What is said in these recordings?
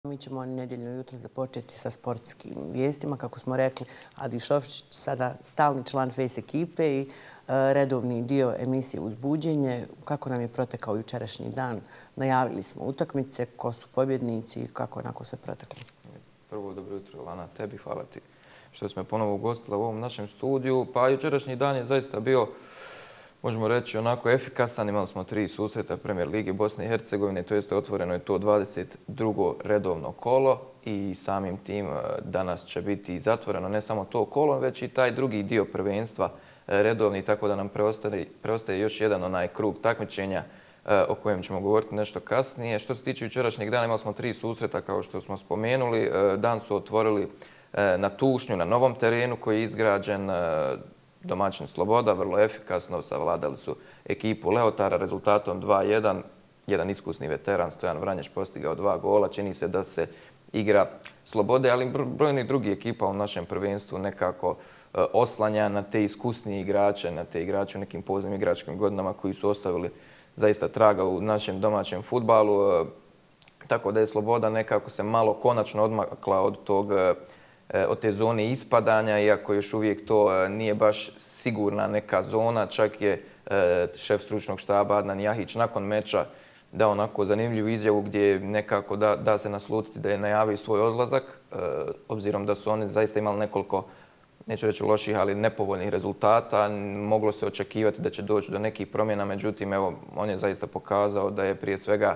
Mi ćemo nedjeljno jutro započeti sa sportskim vijestima. Kako smo rekli, Adi Šofčić sada stalni član Face ekipe i redovni dio emisije Uzbuđenje. Kako nam je protekao jučerašnji dan? Najavili smo utakmice, ko su pobjednici i kako je onako sve proteklo? Prvo, dobro jutro, Lana, tebi. Hvala ti što smo ponovo ugostila u ovom našem studiju. Pa jučerašnji dan je zaista bio, možemo reći, onako efikasan. Imali smo 3 susreta Premier Ligi Bosne i Hercegovine, to jest otvoreno je to 22. redovno kolo i samim tim danas će biti zatvoreno ne samo to kolo, već i taj drugi dio prvenstva redovni, tako da nam preostaje još jedan onaj krug takmičenja o kojem ćemo govoriti nešto kasnije. Što se tiče jučerašnjeg dana, imali smo 3 susreta kao što smo spomenuli. Dan su otvorili na Tušnju, na novom terenu koji je izgrađen. Domaćin Sloboda, vrlo efikasno, savladali su ekipu Leotara rezultatom 2:1. Jedan iskusni veteran, Stojan Vranješ, postigao 2 gola. Čini se da se igra Slobode, ali brojni drugi ekipa u našem prvenstvu nekako oslanja na te iskusnije igrače, na te igrače u nekim poznim igračkim godinama koji su ostavili zaista traga u našem domaćem fudbalu. Tako da je Sloboda nekako se malo konačno odmakla od te zone ispadanja, iako još uvijek to nije baš sigurna neka zona. Čak je šef stručnog štaba Adnan Jahić nakon meča dao onako zanimljivu izjavu gdje nekako da se naslutiti da je najavio svoj odlazak, obzirom da su oni zaista imali nekoliko, neću reći loših, ali nepovoljnih rezultata. Moglo se očekivati da će doći do nekih promjena, međutim, evo, on je zaista pokazao da je prije svega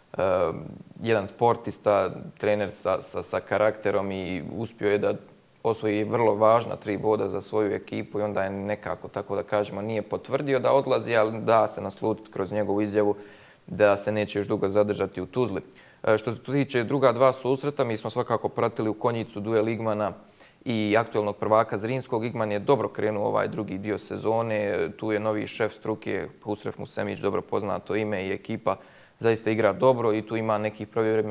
jedan sportista, trener sa karakterom i uspio je da osvoji vrlo važna 3 boda za svoju ekipu i onda je nekako, tako da kažemo, nije potvrdio da odlazi, ali da se naslutiti kroz njegovu izjavu da se neće još dugo zadržati u Tuzli. Što se tiče druga 2 susreta, mi smo svakako pratili u konjicu duel Igmana i aktualnog prvaka Zrinskog. Igman je dobro krenuo ovaj drugi dio sezone. Tu je novi šef struke, Husref Musemić, dobro poznato ime, i ekipa zaista igra dobro i tu ima nekih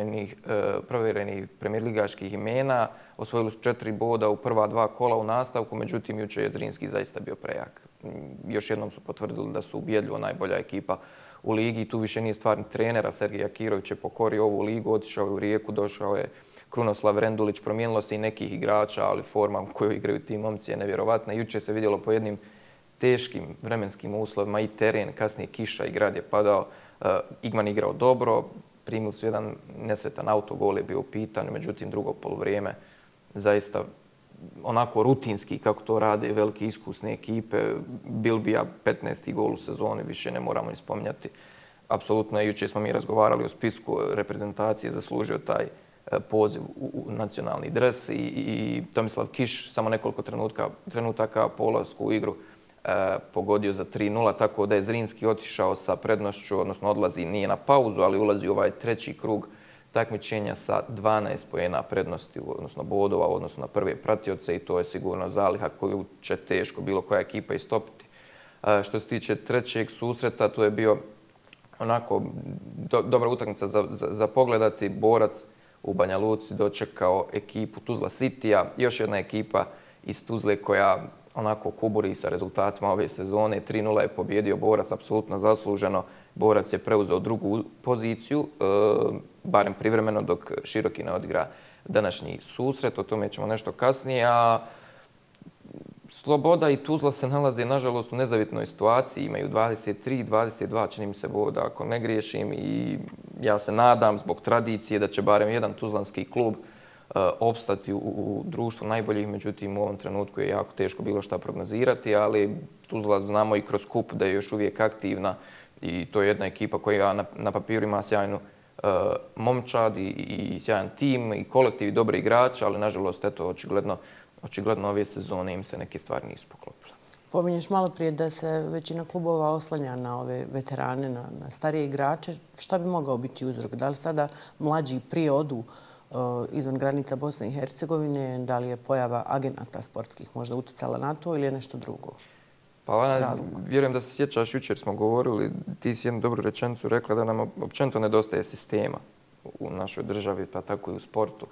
provjerenih premijerligaških imena. Osvojili su 4 boda u prva 2 kola u nastavku, međutim jučer je Zrinski zaista bio prejak. Još jednom su potvrdili da su ubjedljivo najbolja ekipa u ligi. Tu više nije stvarni trenera. Sergej Akirović je pokorio ovu ligu, otišao je u Rijeku, došao je Krunoslav Rendulić. Promijenilo se i nekih igrača, ali forma u kojoj igraju ti momci je nevjerovatna. Jučer se vidjelo po jednim teškim vremenskim uslovima i teren, kasnije kiša i grad je padao. Igman igrao dobro, primili su jedan nesretan autogol je bio u pitanju, međutim drugo poluvrijeme zaista onako rutinski kako to rade velike iskusne ekipe. Bilbija 15. gol u sezoni, više ne moramo ni spominjati. Apsolutno, jučer smo mi razgovarali o spisku reprezentacije, zaslužio taj poziv u nacionalni dres i Tomislav Kiš samo nekoliko trenutaka po ulasku u igru pogodio za 3:0, tako da je Zrinski otišao sa prednošću, odnosno odlazi, nije na pauzu, ali ulazi u ovaj 3. krug takmičenja sa 12 poena prednosti, odnosno bodova, odnosno na prve pratioce, i to je sigurno zaliha koju će teško bilo koja ekipa istopiti. Što se tiče 3. susreta, tu je bio onako dobra utakmica za pogledati. Borac u Banja Luci dočekao ekipu Tuzla Cityja, još jedna ekipa iz Tuzle koja onako kuburi sa rezultatima ove sezone. 3:0 je pobjedio Borac, apsolutno zasluženo. Borac je preuzeo drugu poziciju, barem privremeno, dok Široki ne odigra današnji susret. O tome ćemo nešto kasnije. A Sloboda i Tuzla se nalaze, nažalost, u nezavitnoj situaciji. Imaju 23, 22, čini mi se, boda, ako ne griješim. I ja se nadam, zbog tradicije, da će barem jedan tuzlanski klub opstati u društvu najboljih, međutim u ovom trenutku je jako teško bilo šta prognozirati, ali Tuzla znamo i kroz kup da je još uvijek aktivna i to je jedna ekipa koja na papiru ima sjajnu momčad i sjajan tim i kolektiv i dobre igrače, ali nažalost eto očigledno ove sezone im se neke stvari nisu poklopile. Pominješ malo prije da se većina klubova oslanja na ove veterane, na starije igrače. Šta bi mogao biti uzrok? Da li sada mlađi prije odu izvan granica Bosne i Hercegovine, da li je pojava agenata sportskih možda utjecala na to ili je nešto drugo? Pa vjerujem da se sjećaš, jučer smo govorili, ti si jednu dobru rečenicu rekla da nam općenito nedostaje sistema u našoj državi, pa tako i u sportu.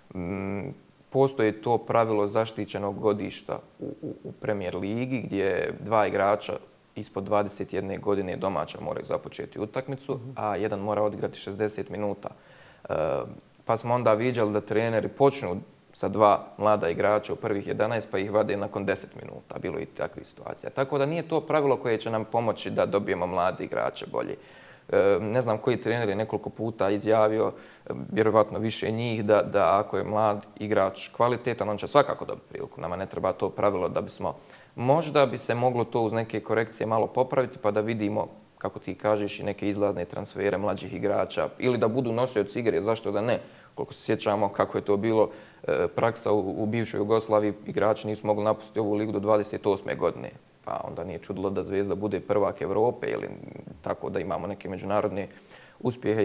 Postoji to pravilo zaštićenog godišta u Premier Ligi gdje 2 igrača ispod 21 godine domaća moraju započeti utakmicu, a jedan mora odigrati 60 minuta. Pa smo onda viđali da treneri počnu sa 2 mlada igrača u prvih 11 pa ih vade nakon 10 minuta. Bilo je i takvih situacija. Tako da nije to pravilo koje će nam pomoći da dobijemo mlade igrače bolje. Ne znam koji trener je nekoliko puta izjavio, vjerovatno više njih, da ako je mlad igrač kvalitetan, on će svakako dobiti priliku. Nama ne treba to pravilo da bismo... Možda bi se moglo to uz neke korekcije malo popraviti pa da vidimo, kako ti kažeš, i neke izlazne transfere mlađih igrača ili da budu nosioci igre, zašto da ne? Koliko se sjećamo kako je to bilo praksa u bivšoj Jugoslaviji, igrači nisu mogli napustiti ovu ligu do 28. godine. Pa onda nije čudilo da Zvezda bude prvak Europe ili tako da imamo neke međunarodne uspjehe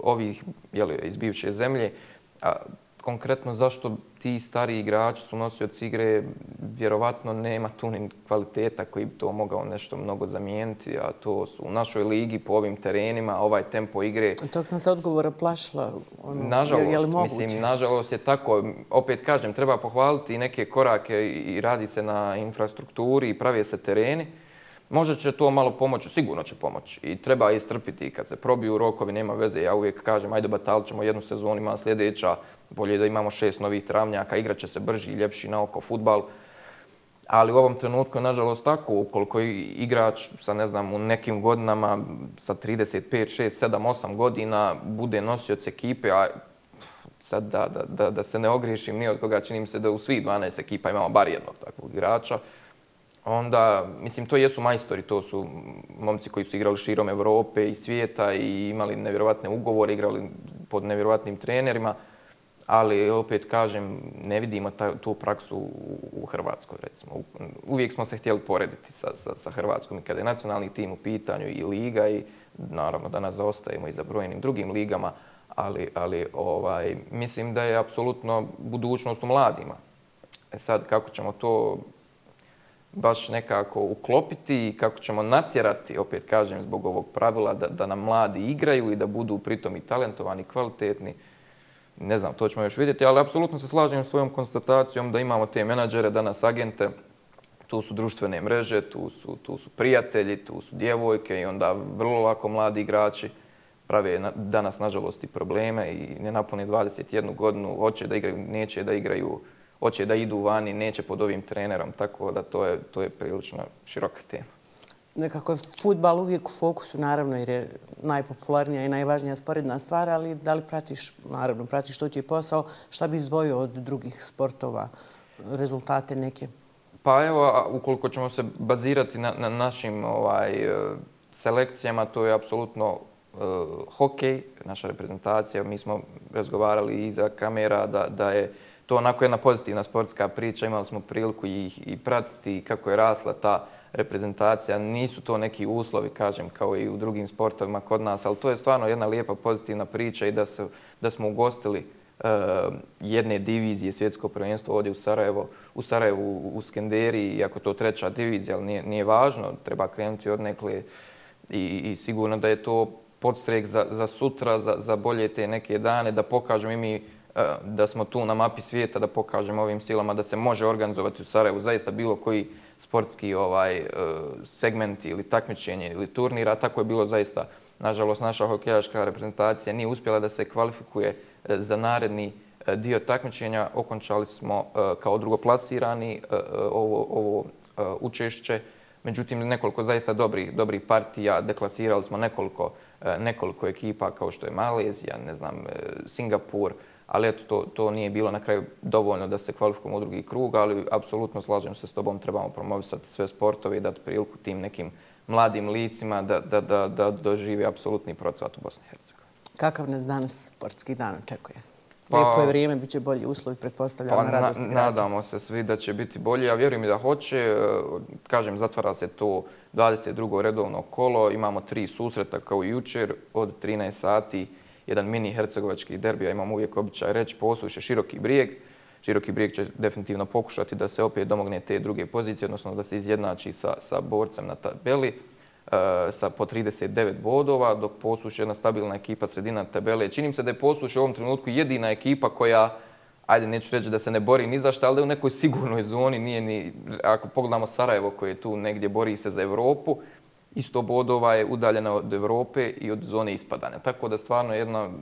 iz bivše zemlje. A konkretno zašto ti stariji igrači su nosioci igre, vjerovatno nema tu ni kvaliteta koji bi to mogao nešto mnogo zamijeniti, a to su u našoj ligi po ovim terenima, ovaj tempo igre. Tog sam se odgovora plašila. Nažalost je tako. Opet kažem, treba pohvaliti i neke korake i radi se na infrastrukturi i pravi se tereni. Možda će to malo pomoći, sigurno će pomoći i treba istrpiti kad se probiju rokovi, nema veze. Ja uvijek kažem, ajde batalit ćemo jednu sezonu, ima sljedeća, bolje da imamo 6 novih travnjaka, igrat će se brži i ljepši na oko fudbal. Ali u ovom trenutku je nažalost tako, ukoliko igrač sa, ne znam, u nekim godinama sa 35, 6, 7, 8 godina bude nosioc ekipe, a sad da se ne ogriješim ni od koga, čini mi se da u svih 12 ekipa imamo bar jednog takvog igrača. Onda, mislim, to jesu majstori, to su momci koji su igrali širom Europe i svijeta i imali nevjerovatne ugovore, igrali pod nevjerovatnim trenerima, ali opet kažem, ne vidimo tu praksu u Hrvatskoj, recimo. Uvijek smo se htjeli porediti sa Hrvatskom i kada je nacionalni tim u pitanju i liga i naravno danas zaostajemo i za brojnim drugim ligama, ali mislim da je apsolutno budućnost u mladima. Sad, kako ćemo to baš nekako uklopiti i kako ćemo natjerati, opet kažem, zbog ovog pravila da nam mladi igraju i da budu pritom i talentovani, kvalitetni. Ne znam, to ćemo još vidjeti, ali apsolutno se slažem s tvojom konstatacijom da imamo te menadžere, danas agente, tu su društvene mreže, tu su prijatelji, tu su djevojke i onda vrlo lako mladi igrači prave danas, nažalost, i probleme i ne napune 21 godinu, hoće da igraju, neće da igraju, hoće da idu vani, neće pod ovim trenerom, tako da to je prilično široka tema. Nekako je fudbal uvijek u fokusu, naravno, jer je najpopularnija i najvažnija sporedna stvar, ali da li pratiš, naravno, pratiš što ti je posao, šta bi izdvojio od drugih sportova, rezultate neke? Pa evo, ukoliko ćemo se bazirati na našim selekcijama, to je apsolutno hokej, naša reprezentacija. Mi smo razgovarali iza kamera da je to onako jedna pozitivna sportska priča. Imali smo priliku ih i pratiti kako je rasla ta reprezentacija. Nisu to neki uslovi, kažem, kao i u drugim sportovima kod nas, ali to je stvarno jedna lijepa pozitivna priča i da smo ugostili jedne divizije svjetsko prvenstvo ovdje u Sarajevu, u Skenderiji, iako to 3. divizija, ali nije važno, treba krenuti od nekle i sigurno da je to podstrek za sutra, za bolje te neke dane, da pokažemo i mi da smo tu na mapi svijeta, da pokažemo ovim silama da se može organizovati u Sarajevu zaista bilo koji sportski segment ili takmičenje ili turnira. Tako je bilo zaista. Nažalost, naša hokejaška reprezentacija nije uspjela da se kvalifikuje za naredni dio takmičenja. Okončali smo kao drugoplasirani ovo učešće. Međutim, nekoliko zaista dobrih partija. Deklasirali smo nekoliko ekipa kao što je Malezija, ne znam, Singapur. Ali eto, to nije bilo na kraju dovoljno da se kvalifikujemo u drugi krug, ali apsolutno slažem se s tobom, trebamo promovisati sve sportove i dati priliku tim nekim mladim licima da dožive apsolutni procvat u Bosni i Hercegovini. Kakav nas danas sportski dan očekuje? Lijepo je vrijeme, bit će bolji uslovi, pretpostavljam, na radost igrača. Nadamo se svi da će biti bolji, ja vjerujem i da hoće. Kažem, zatvara se to 22. redovno kolo, imamo 3 susreta kao i jučer od 13 sati. Jedan mini hercegovački derbi, ja imam uvijek običaj reći, Posušje, Široki Brijeg. Široki Brijeg će definitivno pokušati da se opet domogne te druge pozicije, odnosno da se izjednači sa borcem na tabeli sa po 39 bodova, dok Posušje je jedna stabilna ekipa sredina tabele. Čini mi se da je Posušje u ovom trenutku jedina ekipa koja, ajde neću reći da se ne bori ni za šta, ali da je u nekoj sigurnoj zoni, nije ni, ako pogledamo Sarajevo koje je tu negdje bori se za Europu, 100 bodova je udaljena od Europe i od zone ispadanja. Tako da stvarno jedna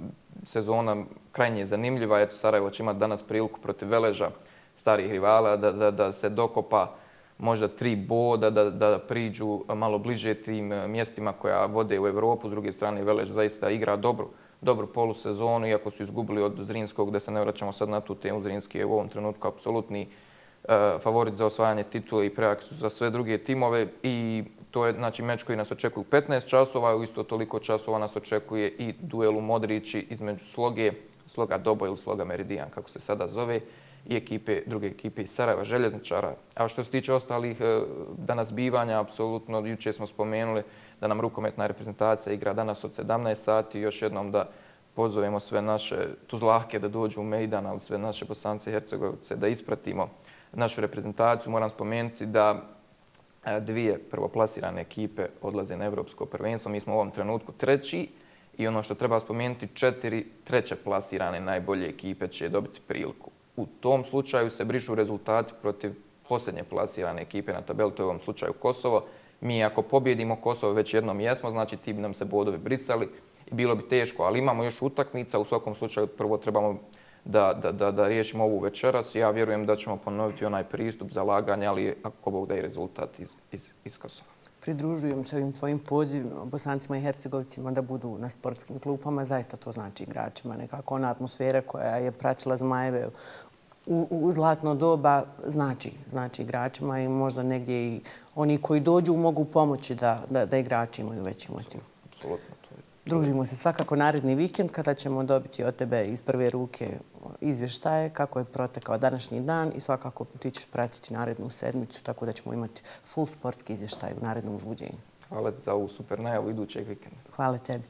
sezona krajnje zanimljiva. Eto, Sarajevo će imati danas priliku protiv Veleža, starih rivala, da se dokopa možda 3 boda, da priđu malo bliže tim mjestima koja vode u Europu. S druge strane, Velež zaista igra dobru polusezonu, iako su izgubili od Zrinskog, da se ne vraćamo sad na tu temu. Zrinski je u ovom trenutku apsolutni favorit za osvajanje titule i prejak su za sve druge timove i to je znači meč koji nas očekuje u 15 časova, u isto toliko časova nas očekuje i duel u Modrići između Sloga Doboj ili Sloga Meridijan, kako se sada zove, i druge ekipe iz Sarajeva, Željezničara. A što se tiče ostalih danas bivanja, apsolutno, jučer smo spomenuli da nam rukometna reprezentacija igra danas od 17 sati. Još jednom da pozovemo sve naše Tuzlahke da dođu u Mejdan, ali sve naše Bosance i Hercegovce da ispratimo našu reprezentaciju. Moram spomenuti da 2 prvoplasirane ekipe odlaze na Evropsko prvenstvo. Mi smo u ovom trenutku 3. i ono što treba spomenuti, 4 treće plasirane najbolje ekipe će dobiti priliku. U tom slučaju se brišu rezultati protiv posljednje plasirane ekipe na tabeli, to je u ovom slučaju Kosovo. Mi ako pobjedimo Kosovo, već jednom jesmo, znači ti bi nam se bodovi brisali i bilo bi teško, ali imamo još utakmica. U svakom slučaju prvo trebamo da riješimo ovu večeras. Ja vjerujem da ćemo ponoviti onaj pristup zalaganja, ali ako Bog da i rezultat iz Kosova. Pridružujem se ovim tvojim pozivima Bosancima i Hercegovcima da budu na sportskim klupama. Zaista to znači igračima. Nekako ona atmosfera koja je pratila Zmajeve u zlatno doba znači igračima i možda negdje i oni koji dođu mogu pomoći da igrači imaju veći motiv. Apsolutno. Družimo se svakako naredni vikend kada ćemo dobiti od tebe iz prve ruke izvještaje kako je protekao današnji dan i svakako ti ćeš pratiti narednu sedmicu, tako da ćemo imati full sportski izvještaj u narednom uzbuđenju. Hvala za ovu super najavu idućeg vikenda. Hvala tebi.